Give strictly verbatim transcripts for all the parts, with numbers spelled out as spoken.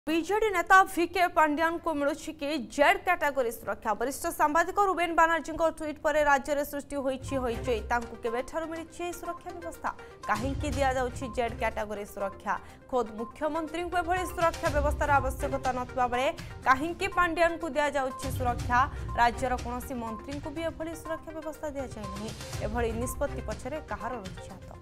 BJD नेता VK Pandian को मिलूँ कि जेड कैटेगरी सुरक्षा। वरिष्ठ सांबादिक रुबेन बानर्जी ट्वीट पर राज्य में सृष्टि केबेठारु मिली सुरक्षा व्यवस्था कहीं दि जाउछि जेड कैटेगरी सुरक्षा। खोद मुख्यमंत्री को एभली सुरक्षा व्यवस्थार आवश्यकता नथिबा बेले कहीं पांड्यान को दि जाउछि सुरक्षा। राज्यर कौनसी मंत्री को भी एभली सुरक्षा व्यवस्था दि जाय नहीं। एभली निष्पत्ति पछरे कहार रहिछि हाथ।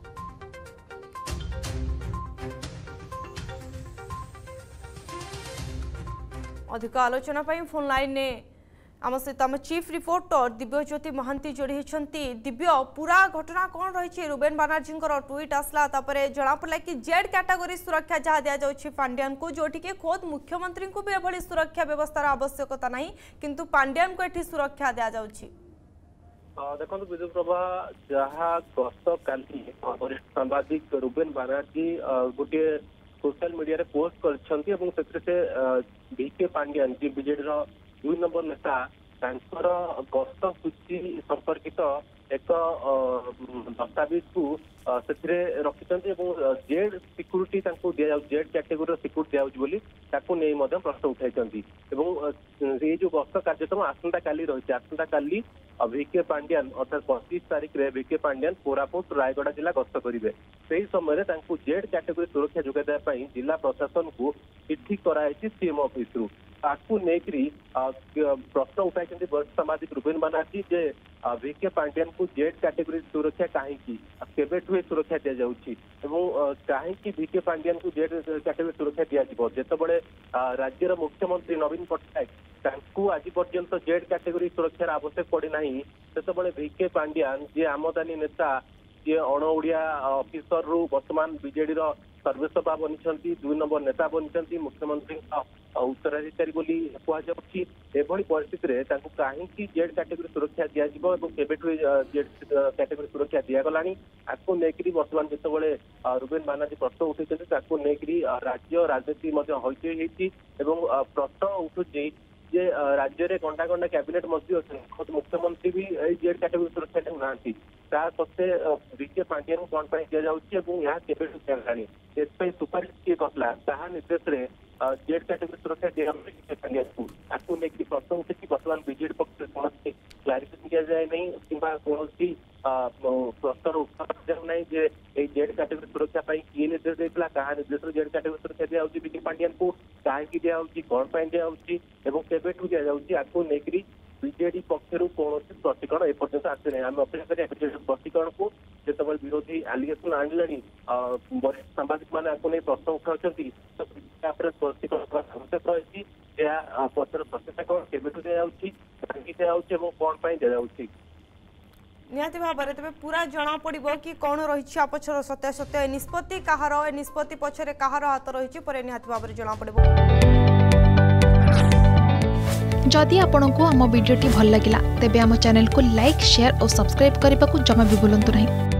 अधिक आलोचना फोन लाइन ने आम सहित आम चीफ रिपोर्टर दिव्यज्योति महांती जोड़ी होती। दिव्य पूरा घटना कौन रही? रुबेन बानर्जी ट्वीट आसला जना पड़ा कि जेड कैटेगरी सुरक्षा जहाँ दि जाउछि पांड्यान को, जोटि के खोद मुख्यमंत्री को भी एभली सुरक्षा व्यवस्थार आवश्यकता नहीं, किंतु पांड्यान को एठी सुरक्षा दि जाउछि। देखो विद्युत प्रभा जहाँ गत काली वरिष्ठ सांबादिक रुबेन बानर्जी गोटे सोशल मीडिया रे पोस्ट करछंती एवं से वीके पांड्यान जी बीजेडी दुई नंबर नेता तांकर गस्त सूची संपर्कित एक दस्तावेज को रखिछंती एवं जेड सिक्यूरीटी तांको दिया जाउ जेड कैटेगोरी सिक्यूरीटी दिया जाउ बोली ताको नै मध्य प्रश्न उठाइछंती एवं ये जो गस्त कार्यक्रम आसंता काली रही आसंता काली वीके पांड्यान अर्थात पच्चीस तारीख में वीके पांड्यान कोरापुट रायगढ़ जिला गस्त करेंगे। से समय जेड कैटेगोरी सुरक्षा जोगाइबा जिला प्रशासन को चिठी कराई सीएम ऑफिस रु ताकू नेकरी प्रश्न उठाई वरिष्ठ सामाजिक रुबेन बानर्जी जे वीके पांड्यान को जेड कैटेगोरी सुरक्षा कहीं केबेठु सुरक्षा दि जाउछि एवं कहीं वीके पांड्यान को जेड कैटेगोरी सुरक्षा दि जाइबो जेतेबेले राज्यर मुख्यमंत्री नवीन पट्टनायक तांकू आज पर्यंत जेड कैटेगोरी सुरक्षार आवश्यक पड़ी नहीं। सेतेबेले वीके पांड्यान जे आमदानी नेता जे अण ओडिया ऑफिसर रु वर्तमान बीजेडी सर्वेसभा बनी दुई नंबर नेता बनी मुख्यमंत्री उत्तराधिकारी बोली कहुच्छी एभली परिस्थिति में कहीं जेड कैटेगोरी सुरक्षा दि केबेठु जेड कैटेगोरी सुरक्षा दिगला आपको लेकर बर्तमान जिते रुबेन बानर्जी प्रश्न उठे राज्य राजनीति होती प्रश्न उठुची जे राज्य में गंडा गंडा कैबिनेट मंत्री अच्छे मुख्यमंत्री भी जेड कैटेगोरी सुरक्षा देना ता सत्ते वीके पांड्यान कौन दि जाए सुपारिश किए करला ताहा निर्देश में जेड कैटेगोरी सुरक्षा दिया पांड्यान को आपको लेकर प्रश्न उठे वर्तमान बीजेडी पक्ष कौन क्लारिफिकेशन दि जाए नहीं कि कौन प्रश्न उत्तर ना जे जेड कैटेगोरी सुरक्षा किए निर्देश देता क्या निर्देश जेड कैटेगोरी सुरक्षा दिया वीके पांड्यान को कहीं दि कौन दिया केबेठु दि जाउछि आपको लेकर बीजेडी पक्षर कौन स्पष्टीकरण एपर्यंत आसे ना आम अपेक्षा करें स्पष्टीकरण को जिते विरोधी आलिगेसन आणिले वरिष्ठ सांबादिक मैंने आपको नहीं प्रश्न उठाउछंती तो स्पष्टीकरण आवश्यक रही पचर सत्यता कौन केबेठु दि जाउछि कहीं दि जाउछि एवं कौन दि जाउछि निहाती भाव में तेज पूरा जना पड़ो कि कौन रही पछर सत्य सत्य निष्पत्ति कहार निष्पत्ति पछरे कहार हाथ रही निहाती भाव में जना पड़ो। जदि आपंक आम भिडी भल लगा तेब आम चैनल को लाइक शेयर और सब्सक्राइब करने को जमा भी भूलु नहीं।